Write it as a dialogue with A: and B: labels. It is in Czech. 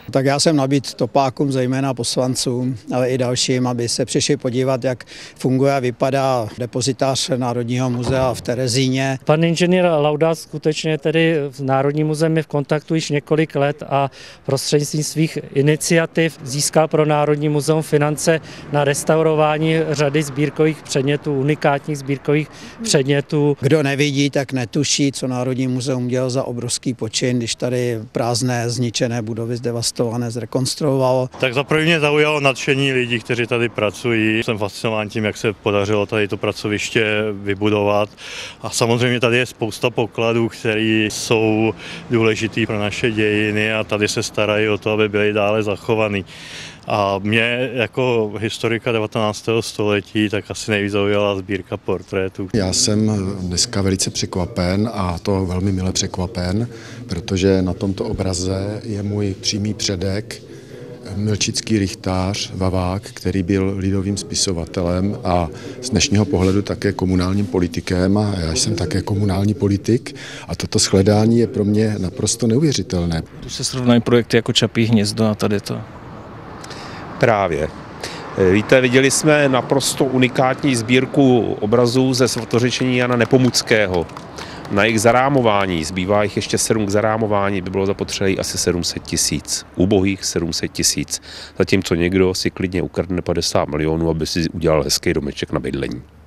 A: Tak já jsem nabídl topákům, zejména poslancům, ale i dalším, aby se přišli podívat, jak funguje a vypadá depozitář Národního muzea v Terezíně.
B: Pan inženýr Laudát skutečně tedy v Národním muzeum je v kontaktu již několik let a prostřednictvím svých iniciativ získal pro Národní muzeum finance na restaurování řady sbírkových předmětů, unikátních sbírkových předmětů.
A: Kdo nevidí, tak netuší, co Národní muzeum dělal za obrovský počin, když tady prázdné, zničené budovy zdevastované zrekonstruovalo.
C: Tak za první mě zaujalo nadšení lidí, kteří tady pracují. Jsem fascinován tím, jak se podařilo tady to pracoviště vybudovat. A samozřejmě tady je spousta pokladů, které jsou důležitý pro naše dějiny a tady se starají o to, aby byly dále zachovaný. A mě jako historika 19. století tak asi nejvíc zaujala sbírka portrétů.
D: Já jsem dneska velice překvapen a to velmi mile překvapen, protože na tomto obraze je můj přímý předek, milčický rychtář Vavák, který byl lidovým spisovatelem a z dnešního pohledu také komunálním politikem a já jsem také komunální politik a toto shledání je pro mě naprosto neuvěřitelné.
E: Tu se srovnají projekty jako Čapí hnízdo a tady to.
F: Právě. Víte, viděli jsme naprosto unikátní sbírku obrazů ze svatořečení Jana Nepomuckého. Na jejich zarámování, zbývá jich ještě 7 k zarámování, by bylo zapotřebí asi 700 000, ubohých 700 000, zatímco někdo si klidně ukradne 50 milionů, aby si udělal hezký domeček na bydlení.